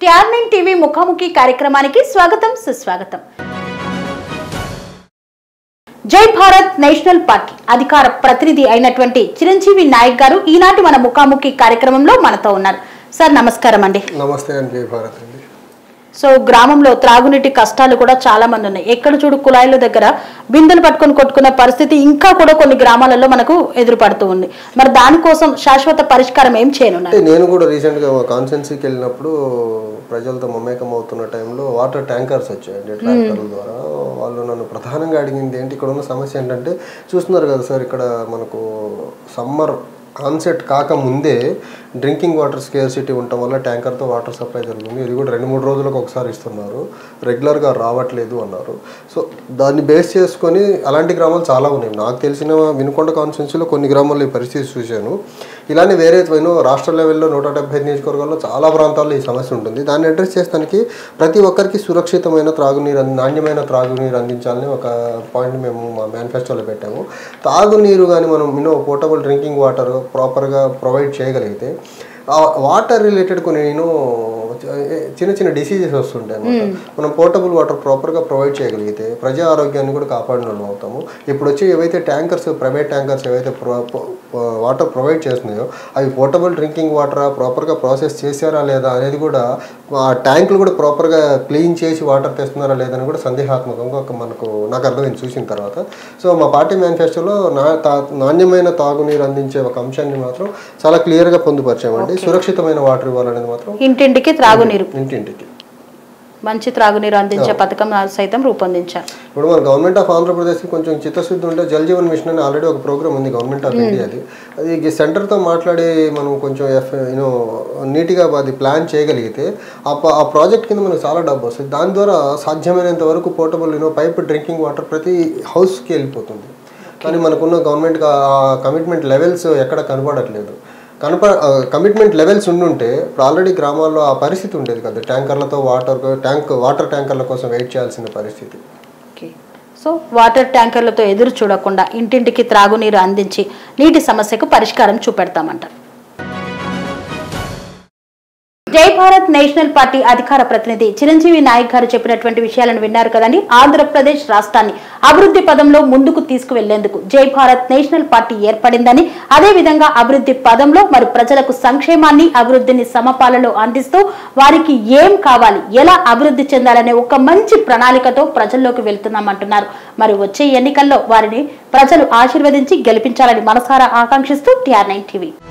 TR9 TV ముఖాముఖి కార్యక్రమానికి స్వాగతం సుస్వాగతం. జై భారత్ నేషనల్ పార్టీ అధికార ప్రతినిధి అయినటువంటి చిరంజీవి నాయక్ గారు ఈనాటి మన ముఖాముఖి కార్యక్రమంలో మనతో ఉన్నారు. సార్ నమస్కారం అండి. నమస్తే అండి. జై భారత్ అండి. సో గ్రామంలో త్రాగునీటి కష్టాలు కూడా చాలా మంది ఉన్నాయి. ఎక్కడ చూడు కుళాయిల దగ్గర బిందెలు పట్టుకొని కొట్టుకున్న పరిస్థితి ఇంకా కూడా కొన్ని గ్రామాలలో మనకు ఎదురుపడుతూ ఉంది. మరి దానికోసం శాశ్వత పరిష్కారం ఏం చేయనున్నారు? నేను కూడా రీసెంట్ గా కాన్స్టెన్సీకి వెళ్ళినప్పుడు ప్రజలతో మమేకం అవుతున్న టైంలో వాటర్ ట్యాంకర్స్ వచ్చాయండి ట్రాక్టర్ల ద్వారా. వాళ్ళు నన్ను ప్రధానంగా అడిగింది ఏంటి, ఇక్కడ ఉన్న సమస్య ఏంటంటే చూస్తున్నారు కదా సార్, ఇక్కడ మనకు సమ్మర్ ఆన్సెట్ కాకముందే డ్రింకింగ్ వాటర్ స్కేర్సిటీ ఉండటం వల్ల ట్యాంకర్తో వాటర్ సప్లై జరుగుతుంది. ఇది కూడా 2-3 రోజులకు ఒకసారి ఇస్తున్నారు, రెగ్యులర్గా రావట్లేదు అన్నారు. సో దాన్ని బేస్ చేసుకొని అలాంటి గ్రామాలు చాలా ఉన్నాయి. నాకు తెలిసిన వినుకొండ కాన్స్టిట్యున్సీలో కొన్ని గ్రామాల్లో ఈ పరిస్థితి చూశాను. ఇలానే వేరే రాష్ట్ర లెవెల్లో 175 నియోజకవర్గాల్లో చాలా ప్రాంతాల్లో ఈ సమస్య ఉంటుంది. దాన్ని అడ్రస్ చేస్తానికి ప్రతి ఒక్కరికి సురక్షితమైన త్రాగునీరు, నాణ్యమైన త్రాగునీరు అందించాలని ఒక పాయింట్ మేము మా మేనిఫెస్టోలో పెట్టాము. తాగునీరు కానీ మనం పోర్టబుల్ డ్రింకింగ్ వాటర్ ప్రాపర్గా ప్రొవైడ్ చేయగలిగితే వాటర్ రిలేటెడ్ కొన్ని చిన్న చిన్న డిసీజెస్ వస్తుంటాయి అన్నమాట. మనం పోర్టబుల్ వాటర్ ప్రాపర్గా ప్రొవైడ్ చేయగలిగితే ప్రజా ఆరోగ్యాన్ని కూడా కాపాడిన వాళ్ళం అవుతాము. ఇప్పుడు వచ్చి ఏవైతే ట్యాంకర్స్, ప్రైవేట్ ట్యాంకర్స్ ఏవైతే వాటర్ ప్రొవైడ్ చేస్తున్నాయో అవి పోర్టబుల్ డ్రింకింగ్ వాటర్ ప్రాపర్గా ప్రాసెస్ చేశారా లేదా అనేది కూడా, ఆ ట్యాంకులు కూడా ప్రాపర్గా క్లీన్ చేసి వాటర్ తెస్తున్నారా లేదని కూడా సందేహాత్మకంగా నాకు అర్థమైంది చూసిన తర్వాత. సో మా పార్టీ మేనిఫెస్టోలో నాణ్యమైన తాగునీరు అందించే ఒక అంశాన్ని మాత్రం చాలా క్లియర్గా పొందుపరిచామండి. సురక్షితమైన వాటర్ ఇవ్వాలనేది మాత్రం ఇంటింటికి త్రాగునీరు, ఇంటింటికి మంచి త్రాగునీరు అందించే పథకం సైతం రూపొందించారు. ఇప్పుడు మన గవర్నమెంట్ ఆఫ్ ఆంధ్రప్రదేశ్కి కొంచెం చిత్తశుద్ధి ఉంటే జల్ జీవన్ మిషన్ అని ఆల్రెడీ ఒక ప్రోగ్రామ్ ఉంది గవర్నమెంట్ ఆఫ్ ఇండియాది. అది సెంటర్తో మాట్లాడి మనం కొంచెం నీట్గా అది ప్లాన్ చేయగలిగితే ఆ ప్రాజెక్ట్ కింద మనకు చాలా డబ్బు వస్తుంది. దాని ద్వారా సాధ్యమైనంత వరకు పోర్టబుల్ పైప్ డ్రింకింగ్ వాటర్ ప్రతి హౌస్కి వెళ్ళిపోతుంది. కానీ మనకున్న గవర్నమెంట్ కమిట్మెంట్ లెవెల్స్ ఎక్కడ కనపడట్లేదు. కమిట్మెంట్ లెవెల్స్ ఉండుంటే ఇప్పుడు ఆల్రెడీ గ్రామాల్లో ఆ పరిస్థితి ఉండేది కదా, ట్యాంకర్లతో వాటర్ ట్యాంకర్ల కోసం వెయిట్ చేయాల్సిన పరిస్థితి. సో వాటర్ ట్యాంకర్లతో ఎదురు చూడకుండా ఇంటింటికి త్రాగునీరు అందించి నీటి సమస్యకు పరిష్కారం చూపెడతామంటారు. జై భారత్ నేషనల్ పార్టీ అధికార ప్రతినిధి చిరంజీవి నాయక్ గారు చెప్పినటువంటి విషయాలను విన్నారు కదండి. ఆంధ్రప్రదేశ్ రాష్ట్రాన్ని అభివృద్ధి పదంలో ముందుకు తీసుకువెళ్లేందుకు జై భారత్ నేషనల్ పార్టీ ఏర్పడిందని, అదే విధంగా అభివృద్ధి పదంలో మరి ప్రజలకు సంక్షేమాన్ని, అభివృద్ధిని సమపాలలో అందిస్తూ వారికి ఏం కావాలి, ఎలా అభివృద్ధి చెందాలనే ఒక మంచి ప్రణాళికతో ప్రజల్లోకి వెళ్తున్నామంటున్నారు. మరి వచ్చే ఎన్నికల్లో వారిని ప్రజలు ఆశీర్వదించి గెలిపించాలని మనసారా ఆకాంక్షిస్తూ TR9 టీవీ.